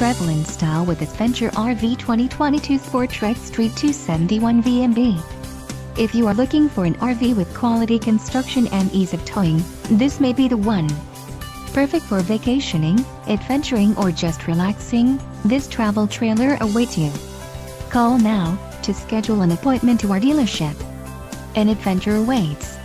travel in style with Adventure RV 2022 SportTrek ST271VMB. If you are looking for an RV with quality construction and ease of towing, this may be the one. Perfect for vacationing, adventuring or just relaxing, this travel trailer awaits you. Call now to schedule an appointment to our dealership. An adventure awaits.